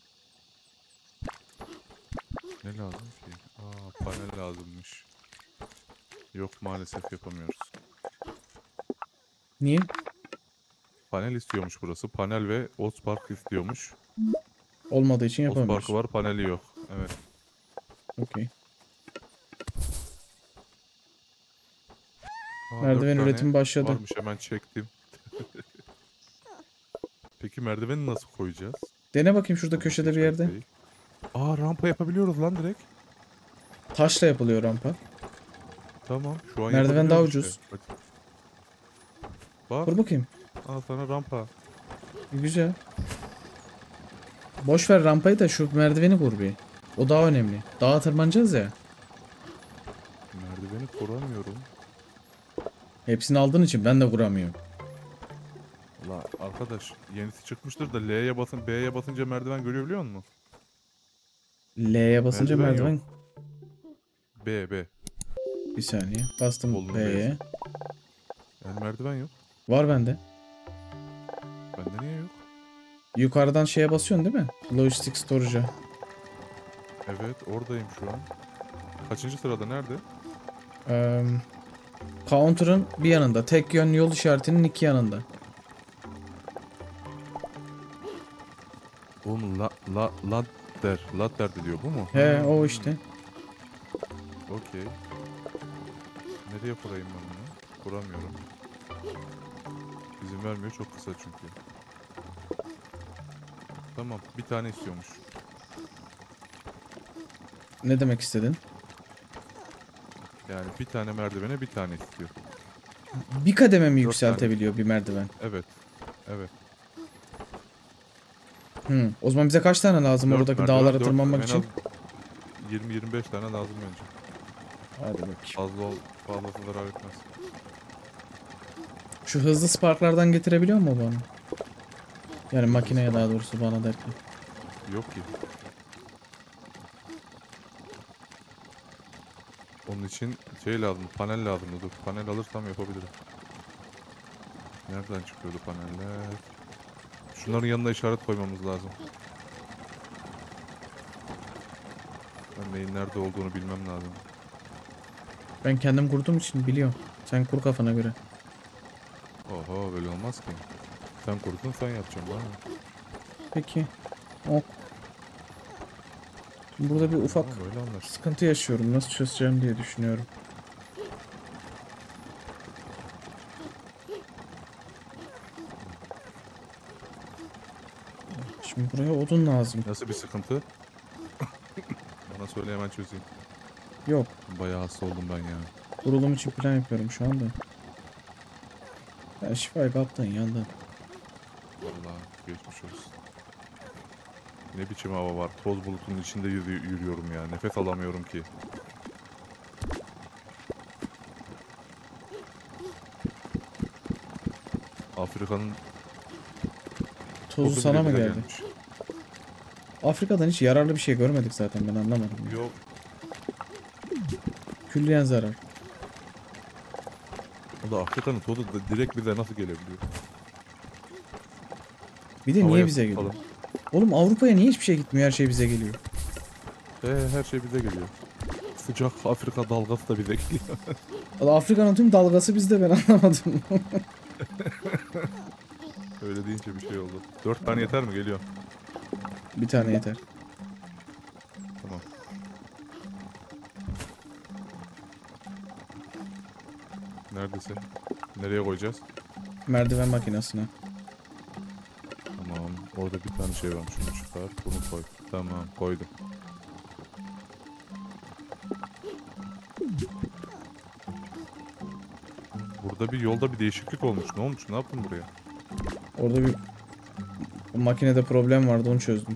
S2: Ne lazım ki? Aa panel lazımmış. Yok maalesef yapamıyoruz.
S1: Niye?
S2: Panel istiyormuş burası. Panel ve Otspark istiyormuş.
S1: Olmadığı için yapamıyoruz.
S2: Otspark'ı var paneli yok. Evet.
S1: Okey.
S2: Aa,
S1: Merdiven
S2: 4
S1: üretimi
S2: tane
S1: başladı.
S2: varmış hemen çektim. Peki merdiveni nasıl koyacağız?
S1: Dene bakayım şurada
S2: Bunu
S1: köşede bir
S2: seçmek
S1: yerde.
S2: değil. Aa rampa yapabiliyoruz lan direkt.
S1: Taşla yapılıyor rampa.
S2: Tamam şu an
S1: Merdiven daha
S2: yapabiliyoruz
S1: ucuz.
S2: işte. Hadi. Bak
S1: Kur bakayım.
S2: al sana rampa.
S1: Güzel. Boş ver rampayı da şu merdiveni kur bir. O daha önemli. Dağa tırmanacağız ya.
S2: Merdiveni kuramıyorum.
S1: Hepsini aldığın için ben de kuramıyorum.
S2: La arkadaş yenisi çıkmıştır da L'ye basın B'ye basınca merdiven görebiliyor musun?
S1: L'ye basınca
S2: Merdiven
S1: merdiven.
S2: B.
S1: Bir saniye. Bastım
S2: Kolunu
S1: B'ye.
S2: B'ye. Yani merdiven yok.
S1: Var bende.
S2: Bende niye yok?
S1: Yukarıdan şeye basıyorsun değil mi? Logistic Storage'a.
S2: Evet oradayım şu an. Kaçıncı sırada nerede?
S1: Counter'ın bir yanında. Tek yön yol işaretinin iki yanında.
S2: Oğlum ladder diyor bu mu?
S1: He o işte.
S2: Okey. Nereye kurayım ben bunu? Kuramıyorum. İzin vermiyor çok kısa çünkü. Tamam bir tane istiyormuş.
S1: Ne demek istedin?
S2: Yani bir tane merdivene bir tane istiyor.
S1: Bir kademe mi
S2: 4
S1: yükseltebiliyor bir merdiven?
S2: Evet. Evet.
S1: O zaman bize kaç tane lazım
S2: 4
S1: oradaki
S2: merdiven,
S1: dağlara
S2: 4
S1: tırmanmak
S2: en
S1: için?
S2: az 20-25 tane lazım bence.
S1: Hadi bakayım.
S2: Fazlası zarar etmez.
S1: Şu hızlı sparklardan getirebiliyor mu bana? Yani makineye daha doğrusu bana derken.
S2: Yok ki. Onun için şey lazım, panel lazım. Dur, panel alırsam yapabilirim. Nereden çıkıyordu paneller? Şunların yanına işaret koymamız lazım. Ben neyin nerede olduğunu bilmem lazım.
S1: Ben kendim kurduğum için biliyorum. Sen kur kafana göre.
S2: Oho, böyle olmaz ki. Sen kurdun, sen yapacaksın bana.
S1: Peki. Ok. Şimdi burada bir ufak
S2: Tamam, böyle anlaştık.
S1: sıkıntı yaşıyorum. Nasıl çözeceğim diye düşünüyorum. Şimdi buraya odun lazım.
S2: Nasıl bir sıkıntı? Bana söyle, hemen çözeyim.
S1: Yok.
S2: Bayağı hasta oldum ben ya.
S1: Kurulum için plan yapıyorum şu anda. Ya şifayı kaptın yandan.
S2: Vallahi geçmiş olsun. Ne biçim hava var. Toz bulutunun içinde yürüyorum ya. Nefes alamıyorum ki. Afrika'nın
S1: Tozu
S2: koku
S1: sana
S2: bile
S1: mı
S2: bize
S1: geldi?
S2: gelmiş.
S1: Afrika'dan hiç yararlı bir şey görmedik zaten, ben anlamadım. Ya.
S2: Yok.
S1: Külliyen zarar.
S2: O da Afrika'nın tozu da direkt bize nasıl gelebiliyor?
S1: Bir de niye
S2: Havaya
S1: bize geliyor?
S2: tutalım.
S1: Oğlum Avrupa'ya niye hiçbir şey gitmiyor, her şey bize geliyor?
S2: Her şey bize geliyor. Sıcak Afrika dalgası da bize geliyor.
S1: Valla Afrika'nın tüm dalgası bizde, ben anlamadım.
S2: Öyle deyince bir şey oldu. 4 tane yeter mi? Geliyor.
S1: Bir tane yeter.
S2: Tamam. Neredesin? Nereye koyacağız?
S1: Merdiven makinesine.
S2: Tamam. Orada bir tane şey var. Şunu çıkar. Bunu koy. Tamam. Koydum. Burada bir yolda bir değişiklik olmuş. Ne olmuş? Ne yaptın buraya?
S1: Orada bir makinede problem vardı, onu çözdüm.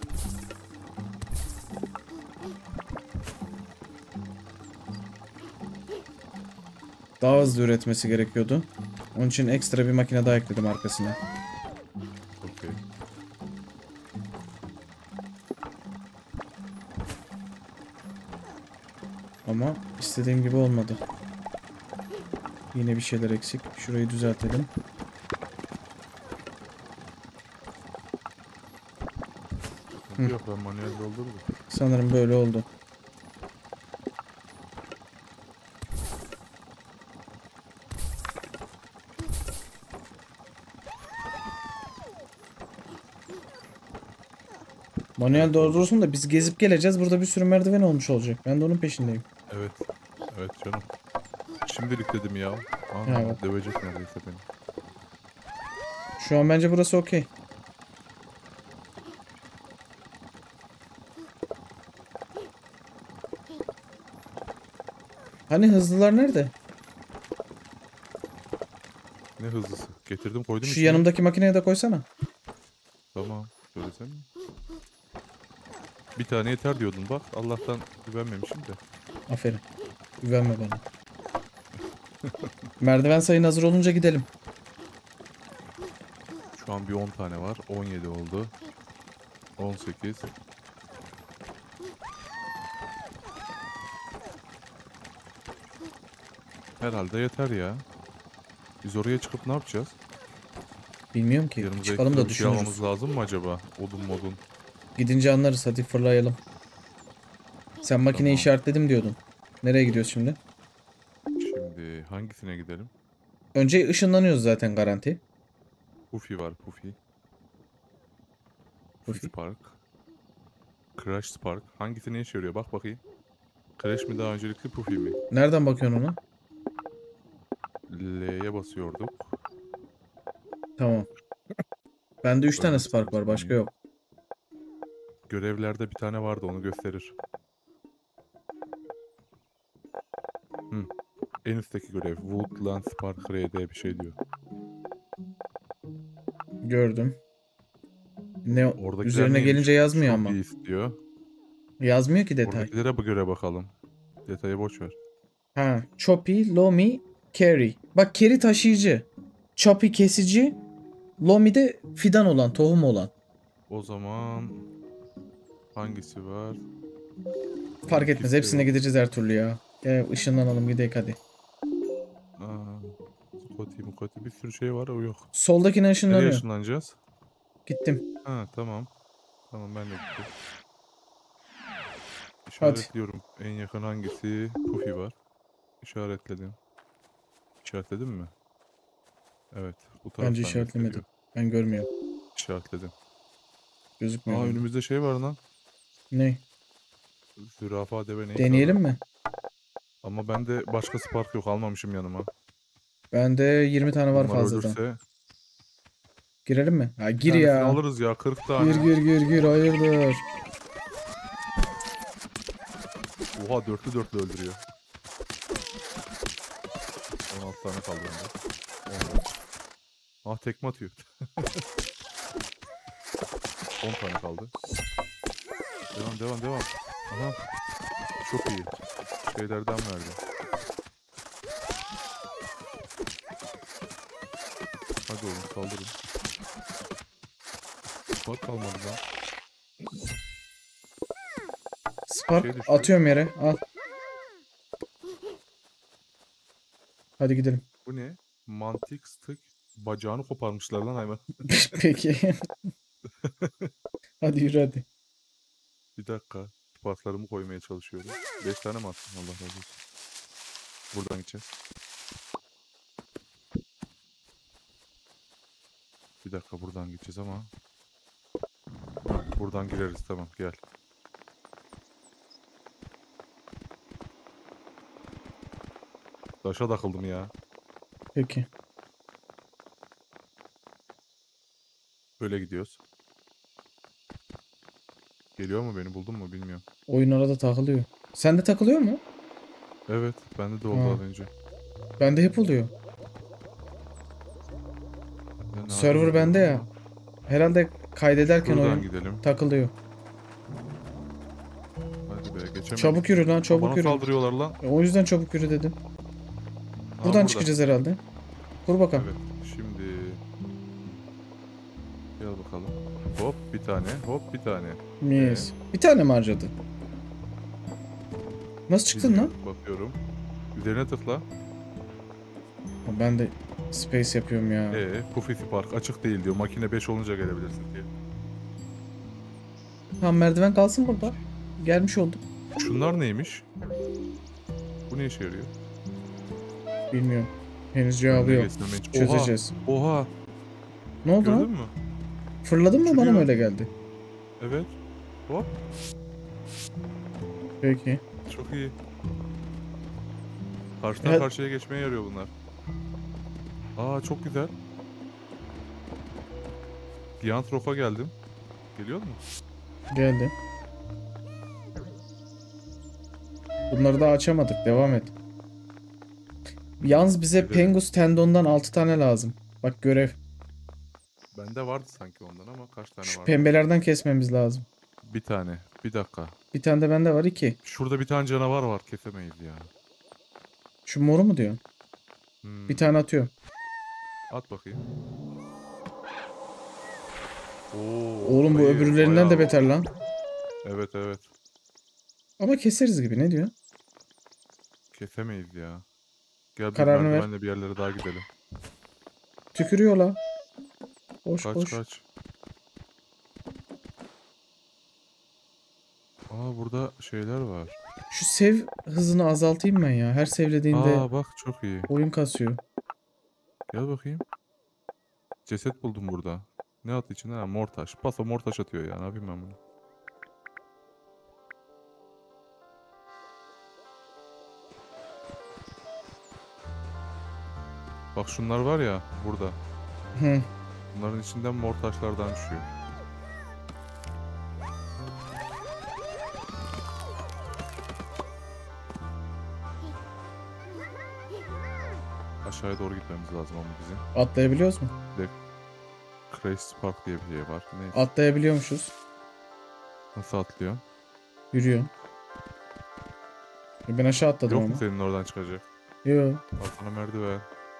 S1: Daha hızlı üretmesi gerekiyordu. Onun için ekstra bir makine daha ekledim arkasına.
S2: Okey.
S1: Ama istediğim gibi olmadı. Yine bir şeyler eksik. Şurayı düzeltelim. Hı.
S2: Yok, ben manuel doldurdum.
S1: Sanırım böyle oldu. Manuel doldurursun da biz gezip geleceğiz. Burada bir sürü merdiven olmuş olacak. Ben de onun peşindeyim.
S2: Evet. Evet canım. Şimdilik dedim ya. Aa,
S1: Ya bak.
S2: dövecek neredeyse beni.
S1: Şu an bence burası okey. Hani hızlılar nerede?
S2: Ne hızlısı. Getirdim koydum
S1: Şu
S2: içine.
S1: yanımdaki makineye de koysana.
S2: Tamam. Söylesene. Bir tane yeter diyordun bak. Allah'tan güvenmemişim de.
S1: Aferin. Güvenme bana. Merdiven sayın hazır olunca gidelim.
S2: Şu an bir 10 tane var. 17 oldu. 18. Herhalde yeter ya. Biz oraya çıkıp ne yapacağız?
S1: Bilmiyorum ki.
S2: Yanımıza
S1: Çıkalım
S2: ekstra
S1: da
S2: bir şey
S1: düşünürüz.
S2: almamız lazım mı acaba? Odun modun.
S1: Gidince anlarız, hadi fırlayalım. Sen makineyi
S2: Tamam.
S1: işaretledim diyordun. Nereye gidiyoruz şimdi?
S2: Şimdi hangisine gidelim?
S1: Önce ışınlanıyoruz zaten, garanti.
S2: Puffy var, Puffy.
S1: Puffy.
S2: Spark. Crash Spark. Hangisi ne işe yarıyor? Bak bakayım. Crash mi daha öncelikli, Puffy mi?
S1: Nereden bakıyorsun ona?
S2: L'ye basıyorduk.
S1: Tamam. Bende 3 tane
S2: Öyle
S1: Spark var, başka
S2: sanırım.
S1: yok.
S2: Görevlerde bir tane vardı, onu gösterir. Hı. En üstteki görev. Woodland Spark RD bir şey diyor.
S1: Gördüm. Ne
S2: Oradakiler
S1: üzerine
S2: neymiş?
S1: gelince yazmıyor
S2: Çok
S1: ama.
S2: iyi istiyor.
S1: Yazmıyor ki detay.
S2: Oradakilere bir göre bakalım. Detayı boş ver.
S1: Ha, Choppy, Lomi, Carry. Bak, Carry taşıyıcı. Choppy kesici. Lomi de fidan olan, tohum olan.
S2: O zaman hangisi var?
S1: Fark etmez,
S2: İkisi de
S1: hepsine
S2: yok.
S1: gideceğiz her türlü ya. Gel ışınlanalım gidelim hadi.
S2: Aa, Scotty Mukoti bir sürü şey var o yok.
S1: Soldakine
S2: Nereye
S1: ışınlanıyor.
S2: ışınlanacağız?
S1: Gittim.
S2: Ha tamam. Tamam ben de gittim.
S1: Hadi.
S2: İşaretliyorum. En yakın hangisi? Puffy var. İşaretledim. İşaretledin mi? Evet. Bu
S1: Bence
S2: taraftan gösteriyor.
S1: işaretlemedim. Ben görmüyorum.
S2: İşaretledim.
S1: Gözükmüyor
S2: Aa
S1: bende.
S2: önümüzde şey var lan.
S1: Ne?
S2: Zürafa deve neyse
S1: Deneyelim
S2: adı.
S1: mi?
S2: Ama bende başka Spark yok. Almamışım yanıma.
S1: Bende 20 tane var
S2: Bunlar
S1: fazladan.
S2: ölürse
S1: Girelim mi? Ha
S2: bir
S1: gir
S2: tanesini
S1: ya.
S2: alırız ya. 40
S1: Gir
S2: tane.
S1: gir gir gir hayırdır.
S2: Oha dörtlü dörtlü öldürüyor. 16 tane kaldı bende. 14. Ah tekme atıyor. 10 tane kaldı. Devam devam devam. Aha. Çok iyi. Şeylerden verdi. Hadi oğlum saldırın. Bak kalmadı lan.
S1: Spark
S2: Şey düştü.
S1: atıyorum yere. Al. Hadi gidelim.
S2: Bu ne? Mantik stick. Bacağını koparmışlar lan hayvan.
S1: Peki. Hadi yürü hadi.
S2: Bir dakika. Sparklarımı koymaya çalışıyorum. 5 tane mi attın? Allah razı olsun. Buradan gideceğiz. Bir dakika buradan gideceğiz ama. Buradan gireriz tamam gel. Taşa takıldım ya.
S1: Peki.
S2: Böyle gidiyoruz. Geliyor mu beni buldun mu bilmiyorum.
S1: Oyun arada takılıyor. Sende takılıyor mu?
S2: Evet bende de oldu
S1: Ha.
S2: az önce.
S1: Bende hep oluyor.
S2: Ben nadir
S1: Server
S2: oluyor
S1: bende ya.
S2: ama.
S1: Herhalde kaydederken
S2: Şuradan
S1: oyun
S2: gidelim.
S1: takılıyor.
S2: Hadi be geçemedik.
S1: Çabuk yürü lan çabuk
S2: Bana
S1: yürü.
S2: saldırıyorlar lan.
S1: O yüzden çabuk yürü dedim.
S2: Ha,
S1: Buradan
S2: burada.
S1: çıkacağız herhalde. Kur bakalım.
S2: Evet şimdi. Gel bakalım. Hop bir tane hop bir tane.
S1: Mis. Bir tane mi harcadı? Nasıl çıktın lan?
S2: Bilmiyorum, bakıyorum. Üzerine tıkla.
S1: Ben de space yapıyorum ya.
S2: Puffy Park açık değil diyor. Makine 5 olunca gelebilirsin diye.
S1: Tamam merdiven kalsın burada. Gelmiş olduk.
S2: Şunlar neymiş? Bu ne işe yarıyor?
S1: Bilmiyorum. Henüz cevabı
S2: Önüne
S1: yok.
S2: geçirmeye ç-
S1: Çözeceğiz.
S2: Oha.
S1: Ne oldu
S2: Gördün
S1: lan?
S2: mü?
S1: Fırladın mı bana
S2: Uçuruyor.
S1: mı öyle geldi?
S2: Evet. Hop.
S1: Peki.
S2: Çok iyi. Karşıdan
S1: Evet.
S2: karşıya geçmeye yarıyor bunlar. Aa çok güzel. Giantrof'a geldim. Geliyor mu?
S1: Geldi. Bunları da açamadık. Devam et. Yalnız bize
S2: Gidelim.
S1: Pengus tendondan 6 tane lazım. Bak görev.
S2: Bende vardı sanki ondan ama kaç tane
S1: Şu
S2: vardı?
S1: pembelerden kesmemiz lazım.
S2: Bir tane. Bir dakika.
S1: Bir tane de bende var 2.
S2: Şurada bir tane canavar var. Kesemeyiz ya.
S1: Şu moru mu diyor?
S2: Hmm.
S1: Bir tane atıyorum.
S2: At bakayım. Oo,
S1: Oğlum bu
S2: hayır,
S1: öbürlerinden
S2: bayağı-
S1: de beter lan.
S2: Evet evet.
S1: Ama keseriz gibi ne diyor?
S2: Kesemeyiz ya. Gel bir
S1: Kararını ver.
S2: merdivenle bir yerlere daha gidelim.
S1: Tükürüyor la. Boş
S2: Kaç
S1: boş.
S2: kaç. Aa burada şeyler var.
S1: Şu sev hızını azaltayım ben ya. Her sevlediğinde
S2: Aa bak çok iyi.
S1: oyun kasıyor.
S2: Gel bakayım. Ceset buldum burada. Ne attı içine? Ha, mortaş. Paso mortaş atıyor ya. Ne yapayım ben bunu? Bak şunlar var ya burada.
S1: Hı.
S2: Bunların içinden mortaşlardan düşüyor. Aşağıya doğru gitmemiz lazım ama bizim.
S1: Atlayabiliyoruz mu?
S2: Crash Spark diye bir şey var. Neyse.
S1: Atlayabiliyormuşuz.
S2: Nasıl atlıyor?
S1: Yürüyor. Ben aşağı atladım
S2: Yok
S1: ama.
S2: mu senin oradan çıkacak?
S1: Yo.
S2: Al sana merdiven.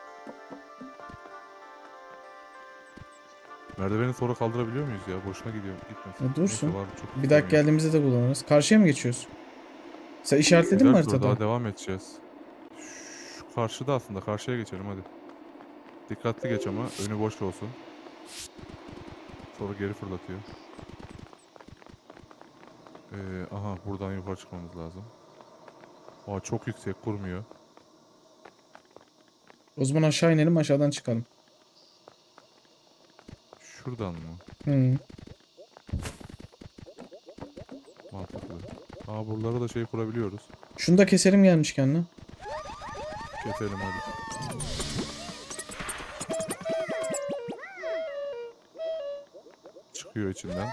S2: Merdiveni sonra kaldırabiliyor muyuz ya? Boşuna gidiyor. Gitmesin.
S1: Ya dursun.
S2: Neyse, var, çok
S1: Bir dakika
S2: istemiyorum.
S1: geldiğimizde de kullanırız. Karşıya mı geçiyoruz? Sen işaretledin mi
S2: Güzel tur,
S1: haritada?
S2: daha devam edeceğiz. Şu karşıda aslında. Karşıya geçelim hadi. Dikkatli geç ama önü boş olsun. Sonra geri fırlatıyor. Aha buradan yukarı çıkmamız lazım. Aa çok yüksek, kurmuyor.
S1: O zaman aşağı inelim, aşağıdan çıkalım.
S2: Şuradan mı?
S1: Hı.
S2: Mantıklı. Aa buralara da şey kurabiliyoruz.
S1: Şunu da keselim gelmişken lan.
S2: Keselim hadi. Çıkıyor içinden.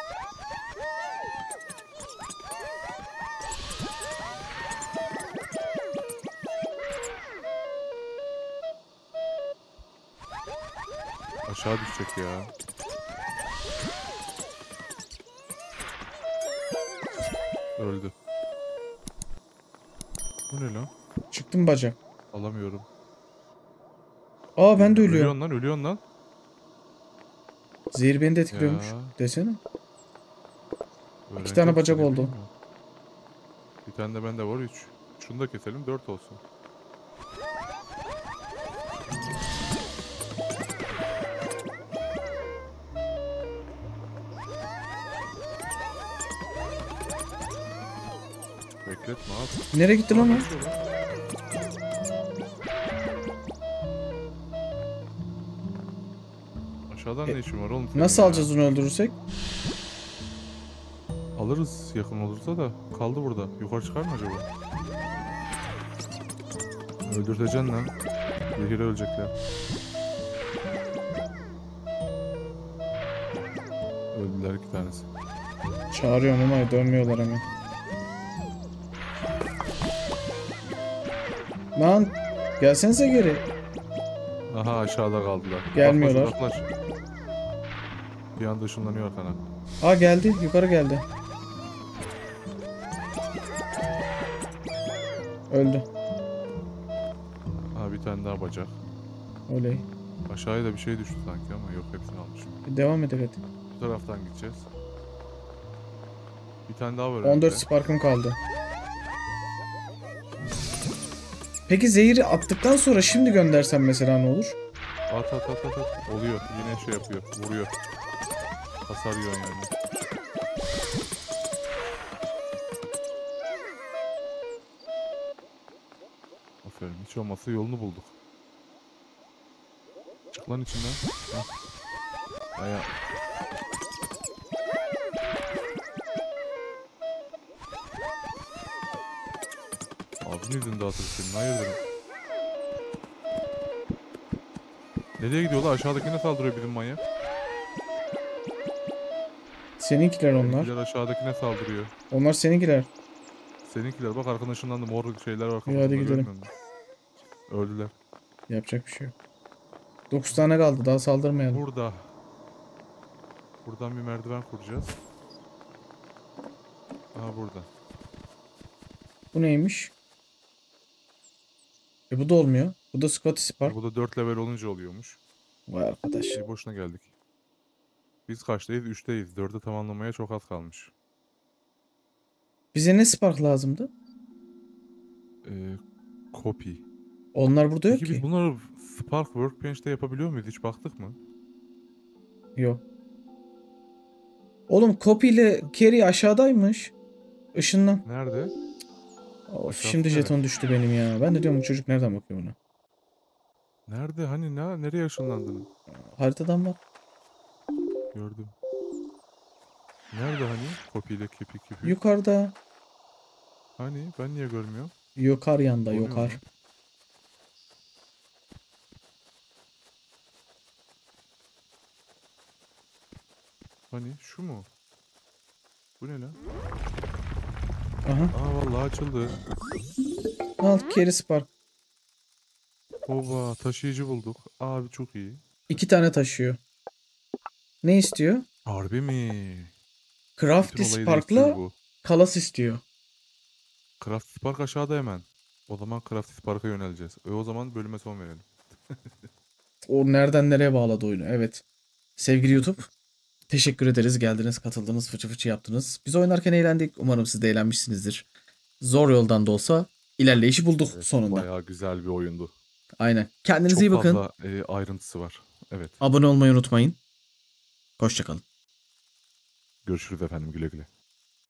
S2: Aşağı düşecek ya. Öldü. Bu ne lan?
S1: Çıktım bacak.
S2: Alamıyorum.
S1: Aa ben de ölüyorum.
S2: Ölüyorsun lan, ölüyorsun lan.
S1: Zehir beni de etkiliyormuş.
S2: Ya.
S1: Desene.
S2: Öğreneceksin,
S1: tane bacak
S2: ne
S1: oldu.
S2: bileyim ya. Bir tane de bende var 3. Şunu da keselim 4 olsun. Bekletme abi.
S1: Nereye gitti lan o?
S2: Aşağıdan ne işin var oğlum senin
S1: Nasıl
S2: ya?
S1: alacağız onu öldürürsek?
S2: Alırız yakın olursa da. Kaldı burada. Yukarı çıkar mı acaba? Öldürteceksin lan. Zehire ölecekler. Öldüler 2 tanesi.
S1: Çağırıyorum ama dönmüyorlar hemen. Lan gelsenize geri.
S2: Aha aşağıda kaldılar.
S1: Gelmiyorlar.
S2: Uzaklaş, uzaklaş. Bir anda ışınlanıyor arkana.
S1: Aa geldi, yukarı geldi. Öldü.
S2: Aha bir tane daha bacak.
S1: Oley.
S2: Aşağıya da bir şey düştü sanki ama yok, hepsini almışım.
S1: Devam et evet.
S2: Bu taraftan gideceğiz. Bir tane daha var
S1: 14
S2: önümde.
S1: sparkım kaldı. Peki zehiri attıktan sonra şimdi göndersem mesela ne olur?
S2: At at at at at. Oluyor. Yine şey yapıyor. Vuruyor. Hasar yiyor yani. Aferin. Hiç olmazsa yolunu bulduk. Çık lan içinden. Hah. Aya. Ağzını yüzünü dağıtır senin. Hayırdır? Nereye gidiyorlar? Aşağıdakine saldırıyor bizim manyak.
S1: Seninkiler onlar.
S2: Seninkiler aşağıdakine saldırıyor.
S1: Onlar seninkiler.
S2: Seninkiler bak arkadaşından da mor şeyler var.
S1: İyi,
S2: kafasında,
S1: hadi gidelim.
S2: görmüyor musun? Öldüler.
S1: Yapacak bir şey yok. 9 tane kaldı, daha saldırmayalım.
S2: Burada. Buradan bir merdiven kuracağız. Aha burada.
S1: Bu neymiş? Bu da olmuyor. Bu da Scotty Spark.
S2: Bu da 4 level olunca oluyormuş.
S1: Vay arkadaş.
S2: İyi boşuna geldik. Biz kaçtayız? 3'teyiz. 4'ü tamamlamaya çok az kalmış.
S1: Bize ne Spark lazımdı?
S2: Copy.
S1: Onlar burada yok
S2: Peki biz
S1: ki.
S2: bunları Spark Workbench'te yapabiliyor muyuz? Hiç baktık mı?
S1: Yok. Oğlum Copy ile Carry aşağıdaymış. Işınlan.
S2: Nerede?
S1: Of,
S2: Aşağısı
S1: şimdi
S2: nere?
S1: jeton düştü benim ya. Ben de diyorum bu çocuk nereden bakıyor buna?
S2: Nerede? Hani nereye ışınlandın?
S1: Haritadan bak.
S2: Gördüm. Nerede hani? Copy ile kepi.
S1: Yukarıda.
S2: Hani? Ben niye görmüyorum?
S1: Yokar yanda
S2: Oluyor
S1: yokar.
S2: mu? Hani? Şu mu? Bu ne lan?
S1: Aha.
S2: Aa vallahi açıldı.
S1: Al Carry Spark.
S2: Oba taşıyıcı bulduk. Abi çok iyi.
S1: 2 tane taşıyor. Ne istiyor?
S2: Harbi mi?
S1: Crafty
S2: Bütün olayı değiştiriyor
S1: Spark'la
S2: bu.
S1: Kalas istiyor.
S2: Craft Spark aşağıda hemen. O zaman Craft Spark'a yöneleceğiz. O zaman bölüme son verelim.
S1: O nereden nereye bağladı oyunu. Evet. Sevgili YouTube, teşekkür ederiz. Geldiniz, katıldınız, fıçı fıçı yaptınız. Biz oynarken eğlendik. Umarım siz de eğlenmişsinizdir. Zor yoldan da olsa ilerleyişi bulduk
S2: Evet,
S1: sonunda.
S2: bayağı güzel bir oyundu.
S1: Aynen. Kendinize
S2: Çok
S1: iyi bakın.
S2: fazla ayrıntısı var. Evet.
S1: Abone olmayı unutmayın. Hoşçakalın.
S2: Görüşürüz efendim, güle güle.